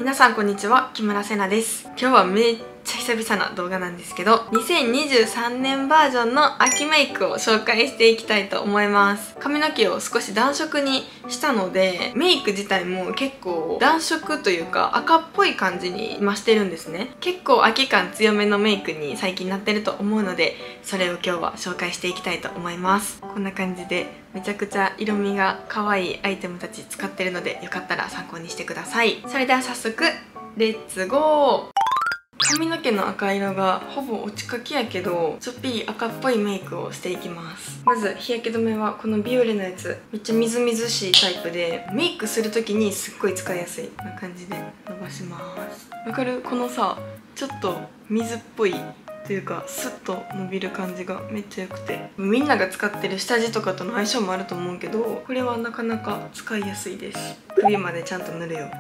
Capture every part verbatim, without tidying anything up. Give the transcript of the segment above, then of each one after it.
皆さんこんにちは、木村せなです。今日はめっちゃ久々な動画なんですけど、にせんにじゅうさんねんバージョンの秋メイクを紹介していきたいと思います。髪の毛を少し暖色にしたので、メイク自体も結構暖色というか赤っぽい感じに今してるんですね。結構秋感強めのメイクに最近なってると思うので、それを今日は紹介していきたいと思います。こんな感じでめちゃくちゃ色味が可愛いアイテムたち使ってるので、よかったら参考にしてください。それでは早速レッツゴー。髪の毛の赤色がほぼ落ちかけやけど、ちょっぴり赤っぽいメイクをしていきます。まず日焼け止めはこのビオレのやつ、めっちゃみずみずしいタイプで、メイクする時にすっごい使いやすい。こんな感じで伸ばします。わかる？このさ、ちょっと水っぽいというかスッと伸びる感じがめっちゃ良くて、みんなが使ってる下地とかとの相性もあると思うけど、これはなかなか使いやすいです。首までちゃんと塗るよ。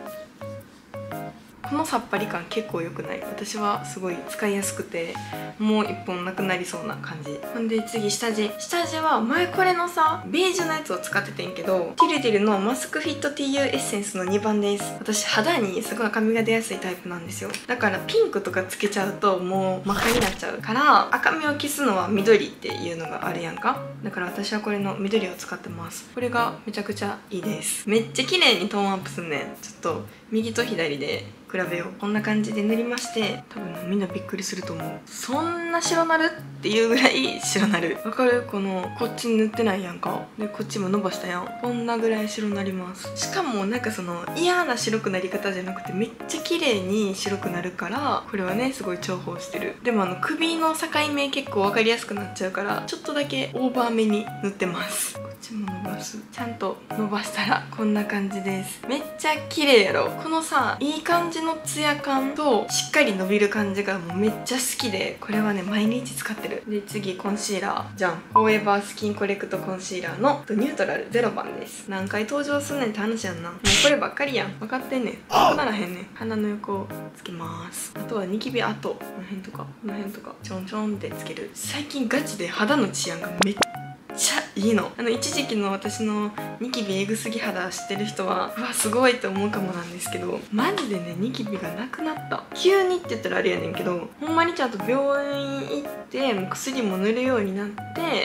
このさっぱり感結構良くない？私はすごい使いやすくて、もう一本なくなりそうな感じ。ほんで次下地。下地は前これのさベージュのやつを使っててんけど、ティルティルのマスクフィット ティーユー エッセンスのにばんです。私肌にすごい赤みが出やすいタイプなんですよ。だからピンクとかつけちゃうともう真っ赤になっちゃうから、赤みを消すのは緑っていうのがあるやんか。だから私はこれの緑を使ってます。これがめちゃくちゃいいです。めっちゃ綺麗にトーンアップすんねん。ちょっと右と左で比べよう。こんな感じで塗りまして、多分みんなびっくりすると思う。そんな白なるっていうぐらい白なる。わかる？このこっちに塗ってないやんか。でこっちも伸ばしたやん。こんなぐらい白なります。しかもなんかその嫌な白くなり方じゃなくて、めっちゃ綺麗に白くなるから、これはねすごい重宝してる。でもあの首の境目結構分かりやすくなっちゃうから、ちょっとだけオーバーめに塗ってます。こっちも伸ばす。ちゃんと伸ばしたらこんな感じです。めっちゃ綺麗やろ。このさいい感じのツヤ感としっかり伸びる感じがもうめっちゃ好きで、これはね毎日使ってる。で次コンシーラーじゃん。フォーエバースキンコレクトコンシーラーのニュートラルゼロばんです。何回登場すんねんって話やんな。もうこればっかりやん。分かってんねん。なくならへんねん。鼻の横をつけます。あとはニキビ跡、この辺とかこの辺とかちょんちょんってつける。最近ガチで肌の治安がめっちゃいいの。あの一時期の私のニキビえぐすぎ肌知ってる人はうわすごいって思うかもなんですけど、マジでねニキビがなくなった。急にって言ったらあれやねんけど、ほんまにちゃんと病院行ってもう薬も塗るようになって、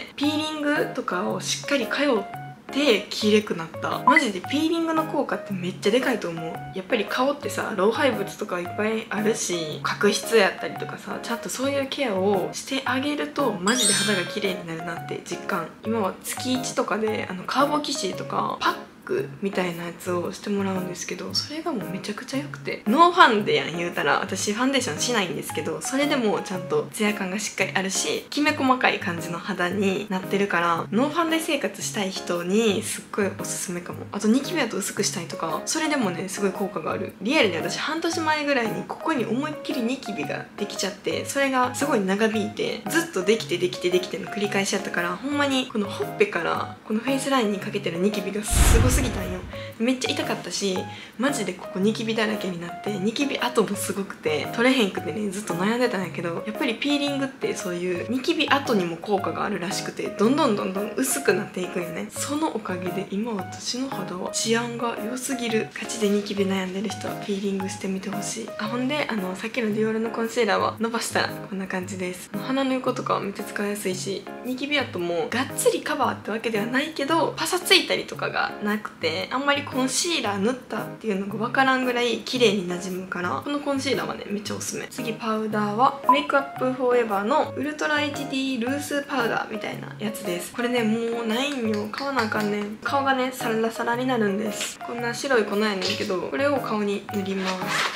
ピーリングとかをしっかり通ってで綺麗くなった。マジでピーリングの効果ってめっちゃでかいと思う。やっぱり顔ってさ老廃物とかいっぱいあるし、角質やったりとかさ、ちゃんとそういうケアをしてあげるとマジで肌が綺麗になるなって実感。今は月いちとかであのカーボキシーとかパッみたいなやつをしてもらうんですけど、それがもうめちゃくちゃ良くて、ノーファンデやん言うたら、私ファンデーションしないんですけど、それでもちゃんとツヤ感がしっかりあるし、きめ細かい感じの肌になってるから、ノーファンデ生活したい人にすっごいおすすめかも。あとニキビだと薄くしたいとか、それでもねすごい効果がある。リアルに私半年前ぐらいにここに思いっきりニキビができちゃって、それがすごい長引いてずっとできてできてできての繰り返しやったから、ほんまにこのほっぺからこのフェイスラインにかけてるニキビがすごすぎたんよ。めっちゃ痛かったし、マジでここニキビだらけになって、ニキビ跡もすごくて取れへんくてねずっと悩んでたんやけど、やっぱりピーリングってそういうニキビ跡にも効果があるらしくて、どんどんどんどん薄くなっていくんよね。そのおかげで今私の肌は治安が良すぎる。ガチでニキビ悩んでる人はピーリングしてみてほしい。あ、ほんであのさっきのディオールのコンシーラーは伸ばしたらこんな感じです。鼻の横とかはめっちゃ使いやすいし、ニキビ跡もがっつりカバーってわけではないけどパサついたりとかがなくて、あんまりコンシーラー塗ったっていうのが分からんぐらい綺麗になじむから、このコンシーラーはねめっちゃおすすめ。次パウダーはメイクアップフォーエバーのウルトラ エイチディー ルースパウダーみたいなやつです。これねもうないんよ。買わなあかんねん。顔がねサラサラになるんです。こんな白い粉やねんけど、これを顔に塗ります。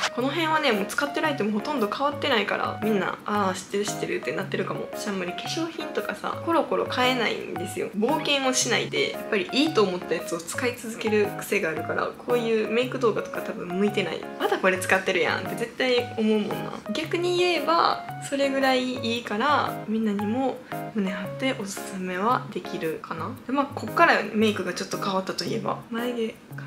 この辺はねもう使ってるアイテムほとんど変わってないから、みんなああ知ってる知ってるってなってるかも。私あんまり化粧品とかさコロコロ買えないんですよ。冒険をしないでやっぱりいいと思ったやつを使い続ける癖があるから、こういうメイク動画とか多分向いてない。まだこれ使ってるやんって絶対思うもんな。逆に言えばそれぐらいいいからみんなにも胸張っておすすめはできるかな。でまあこっからメイクがちょっと変わったといえば、眉毛完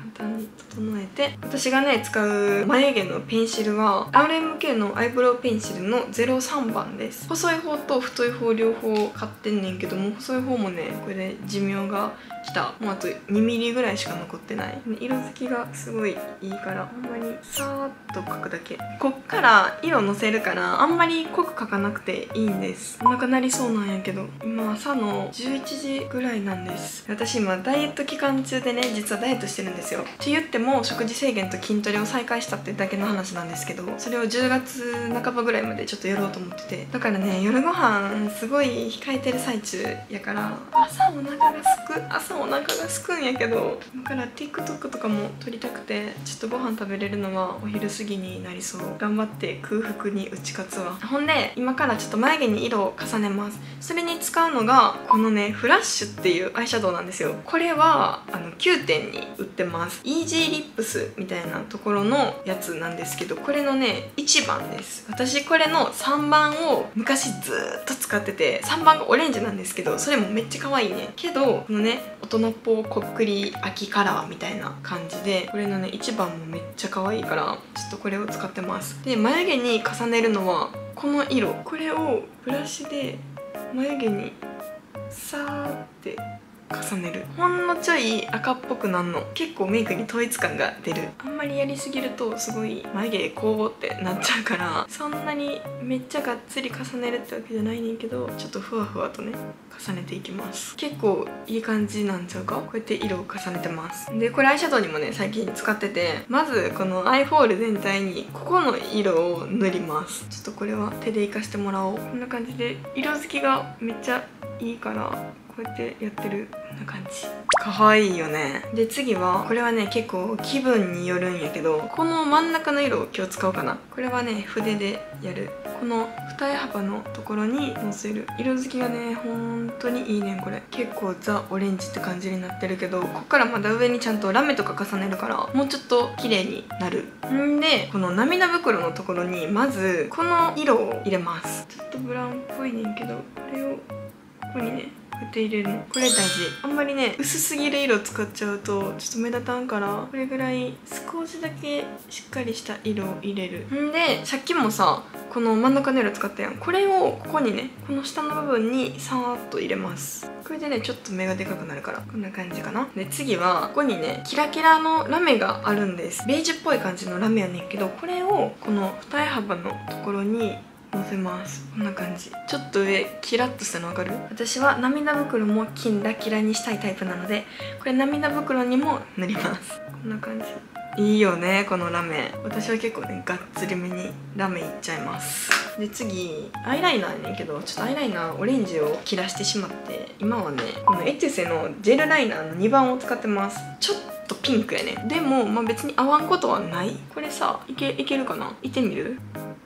単に整えて、私がね使う眉毛のペンシルは アールエムケー のアイブロウペンシルのゼロさんばんです。細い方と太い方両方買ってんねんけども、細い方もねこれで寿命がきた。もうあとにミリぐらいしか残ってない。色づきがすごいいいから、ほんまにさーっと描くだけ。こっから色のせるからあんまり濃く描かなくていいんです。お腹なりそうなんやけど、今朝のじゅういちじぐらいなんです。私今ダイエット期間中でね、実はダイエットしてるんですよ。って言っても食事制限と筋トレを再開したってだけの話なんですけど、それをじゅうがつなかばぐらいまでちょっとやろうと思ってて、だからね夜ご飯すごい控えてる最中やから、朝お腹がすく朝お腹がすくんやけど、今から TikTok とかも撮りたくて、ちょっとご飯食べれるのはお昼過ぎになりそう。頑張って空腹に打ち勝つわ。ほんで今からちょっと眉毛に色を重ねます。それに使うのがこのねフラッシュっていうアイシャドウなんですよ。これはあのきゅうてんに売ってます。イージーリップスみたいなところのやつなんですけど、これのねいちばんです。私これのさんばんを昔ずーっと使ってて、さんばんがオレンジなんですけど、それもめっちゃ可愛いねけど、このね大人っぽこっくり秋カラーみたいな感じで、これのねいちばんもめっちゃ可愛いから、ちょっとこれを使ってます。で眉毛に重ねるのはこの色、これをブラシで眉毛にさーって重ねる。ほんのちょい赤っぽくなるの。結構メイクに統一感が出る。あんまりやりすぎるとすごい眉毛こうってなっちゃうから、そんなにめっちゃがっつり重ねるってわけじゃないねんけど、ちょっとふわふわとね重ねていきます。結構いい感じなんちゃうか。こうやって色を重ねてます。でこれアイシャドウにもね最近使ってて、まずこのアイホール全体にここの色を塗ります。ちょっとこれは手でいかしてもらおう。こんな感じで色づきがめっちゃいいから、こうやってやってる。こんな感じ。可愛いよね。で次はこれはね結構気分によるんやけど、この真ん中の色を今日使おうかな。これはね筆でやる。この二重幅のところにのせる。色づきがね本当にいいねん。これ結構ザ・オレンジって感じになってるけど、こっからまだ上にちゃんとラメとか重ねるからもうちょっと綺麗になる。んでこの涙袋のところにまずこの色を入れます。ちょっとブラウンっぽいねんけど、これをここにねこうやって入れるの。これ大事。あんまりね薄すぎる色使っちゃうとちょっと目立たんから、これぐらい少しだけしっかりした色を入れる。んでさっきもさこの真ん中の色使ったやん。これをここにねこの下の部分にさーっと入れます。これでねちょっと目がでかくなるから、こんな感じかな。で次はここにねキラキラのラメがあるんです。ベージュっぽい感じのラメやねんけど、これをこの二重幅のところにのせます。こんな感じ。ちょっと上キラッとしたの分かる？私は涙袋もキラキラにしたいタイプなので、これ涙袋にも塗ります。こんな感じ。いいよねこのラメ。私は結構ねがっつりめにラメいっちゃいます。で次アイライナーやねんけど、ちょっとアイライナーオレンジを切らしてしまって、今はねこのエトゥセのジェルライナーのにばんを使ってます。ちょっとピンクやね。でもまあ別に合わんことはない。これさいけいけるかな。いってみる？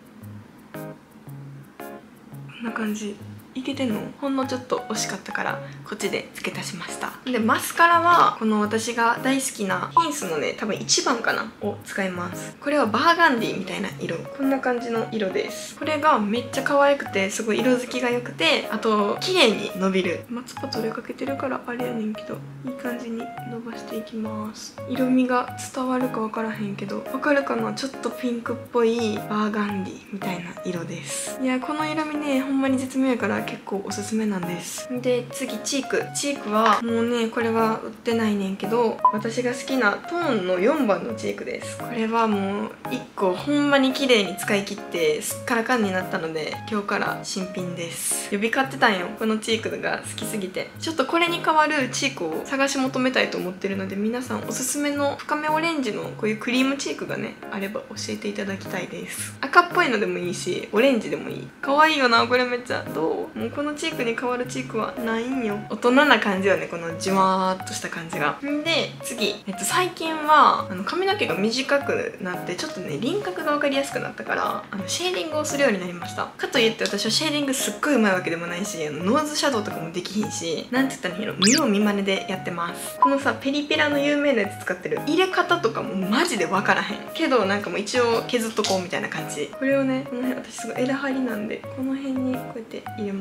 こんな感じ。いけてんの？ほんのちょっと惜しかったからこっちで付け足しました。でマスカラはこの私が大好きなヒンスのね多分いちばんかなを使います。これはバーガンディみたいな色。こんな感じの色です。これがめっちゃ可愛くてすごい色づきが良くて、あと綺麗に伸びる。マツパ取れかけてるからあれやねんけど、いい感じに伸ばしていきます。色味が伝わるか分からへんけど分かるかな。ちょっとピンクっぽいバーガンディみたいな色です。いやこの色味ねほんまに絶妙やから結構おすすめなんです。で次チーク。チークはもうねこれは売ってないねんけど、私が好きなトーンのよんばんのチークです。これはもういっこほんまに綺麗に使い切ってすっからかんになったので、今日から新品です。呼び買ってたんよこのチークが好きすぎて。ちょっとこれに代わるチークを探し求めたいと思ってるので、皆さんおすすめの深めオレンジのこういうクリームチークがねあれば教えていただきたいです。赤っぽいのでもいいしオレンジでもいい。可愛いよなこれめっちゃ。どう？もうこのチークに代わるチークはないんよ。大人な感じよねこのじわーっとした感じが。んで次、えっと、最近はあの髪の毛が短くなってちょっとね輪郭が分かりやすくなったから、あのシェーディングをするようになりました。かといって私はシェーディングすっごいうまいわけでもないし、あのノーズシャドウとかもできひんし、なんて言ったらいいの、見よう見まねでやってます。このさペリペラの有名なやつ使ってる。入れ方とかもマジで分からへんけど、なんかもう一応削っとこうみたいな感じ。これをねこの辺私すごい枝張りなんでこの辺にこうやって入れます。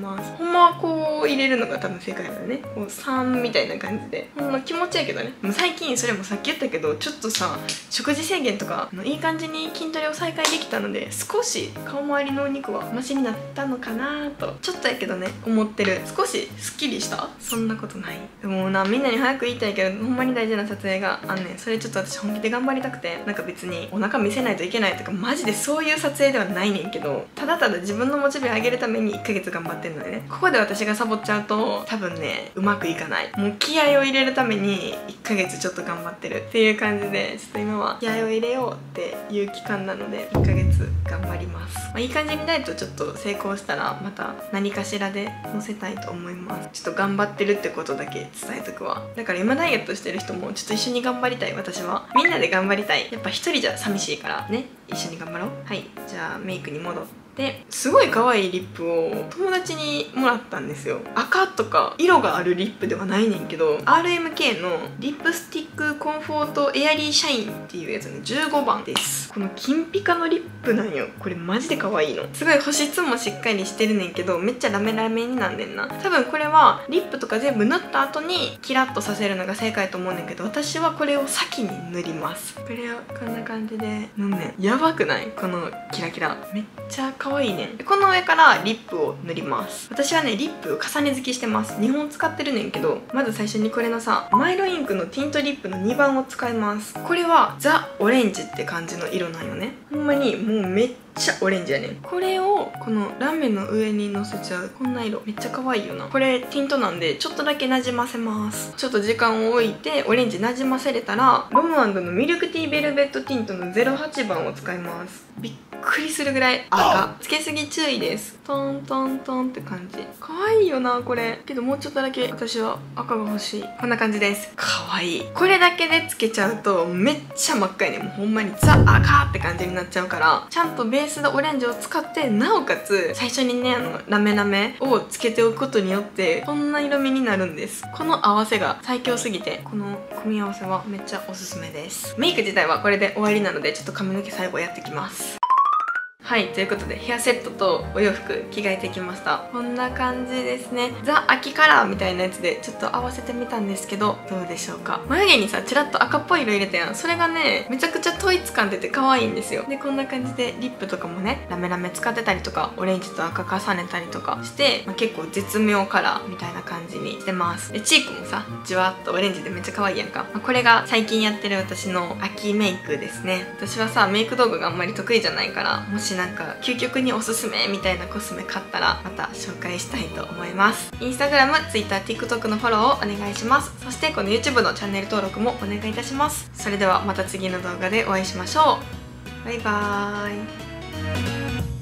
ます。ほんまはこう入れるのが多分正解だよね。こうさんみたいな感じで、ほんま気持ちいいけどね。もう最近それもさっき言ったけど、ちょっとさ食事制限とかいい感じに筋トレを再開できたので、少し顔周りのお肉はマシになったのかなとちょっとやけどね思ってる。少しすっきりした。そんなことない。でもな、みんなに早く言いたいけど、ほんまに大事な撮影があんねん。それちょっと私本気で頑張りたくて、なんか別にお腹見せないといけないとかマジでそういう撮影ではないねんけど、ただただ自分のモチベ上げるためにいっかげつ頑張ってんのよね。ここで私がサボっちゃうと多分ねうまくいかない。もう気合を入れるためにいっかげつちょっと頑張ってるっていう感じで、ちょっと今は気合を入れようっていう期間なのでいっかげつ頑張ります。まあ、いい感じにダイエットちょっと成功したらまた何かしらで載せたいと思います。ちょっと頑張ってるってことだけ伝えとくわ。だから今ダイエットしてる人もちょっと一緒に頑張りたい。私はみんなで頑張りたい。やっぱ一人じゃ寂しいからね、一緒に頑張ろう。はい、じゃあメイクに戻って、ですごい可愛いリップを友達にもらったんですよ。赤とか色があるリップではないねんけど、 アールエムケー のリップスティックコンフォートエアリーシャインっていうやつのじゅうごばんです。この金ピカのリップなんよ。これマジで可愛いの。すごい保湿もしっかりしてるねんけど、めっちゃラメラメになんねんな。多分これはリップとか全部塗った後にキラッとさせるのが正解と思うねんけど、私はこれを先に塗ります。これをこんな感じで塗んねん。やばくない？このキラキラめっちゃ可愛いねん。この上からリップを塗ります。私はねリップ重ね付きしてます。にほん使ってるねんけど、まず最初にこれのさマイルインクのティントリップのにばんを使います。これはザ・オレンジって感じの色なんよね。ほんまにもうめっちゃオレンジやねん。これをこのラメの上にのせちゃう。こんな色めっちゃ可愛いよな。これティントなんでちょっとだけなじませます。ちょっと時間を置いてオレンジなじませれたら、ロムアンドのミルクティーベルベットティントのゼロはちばんを使います。びっくりするぐらい赤。つけすぎ注意です。トントントンって感じ。可愛いよなこれ。けどもうちょっとだけ私は赤が欲しい。こんな感じです。可愛い。これだけでつけちゃうとめっちゃ真っ赤いね。もうほんまにザ赤って感じになっちゃうから、ちゃんとベースでオレンジを使って、なおかつ最初にねあのラメラメをつけておくことによってこんな色味になるんです。この合わせが最強すぎて、この組み合わせはめっちゃおすすめです。メイク自体はこれで終わりなので、ちょっと髪の毛最後やってきます。はい、ということでヘアセットとお洋服着替えてきました。こんな感じですね。ザ・秋カラーみたいなやつでちょっと合わせてみたんですけど、どうでしょうか。眉毛にさちらっと赤っぽい色入れたやん。それがねめちゃくちゃ統一感出て可愛いんですよ。でこんな感じでリップとかもねラメラメ使ってたりとか、オレンジと赤重ねたりとかして、まあ、結構絶妙カラーみたいな感じにしてます。でチークもさじわっとオレンジでめっちゃ可愛いやんか。まあ、これが最近やってる私の秋メイクですね。私はさメイク道具があんまり得意じゃないから、もしなんか究極におすすめみたいなコスメ買ったらまた紹介したいと思います。インスタグラム、ツイッター、TikTok のフォローをお願いします。そしてこの YouTube のチャンネル登録もお願いいたします。それではまた次の動画でお会いしましょう。バイバーイ。